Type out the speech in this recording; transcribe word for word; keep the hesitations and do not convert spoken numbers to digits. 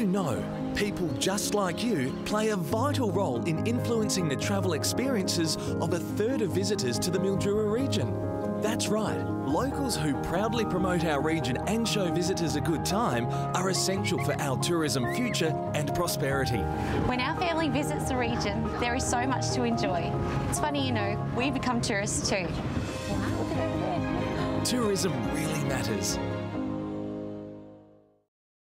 you know, people just like you play a vital role in influencing the travel experiences of a third of visitors to the Mildura region? That's right, locals who proudly promote our region and show visitors a good time are essential for our tourism future and prosperity. When our family visits the region, there is so much to enjoy. It's funny, you know, we become tourists too. Wow, look at over there. Tourism really matters,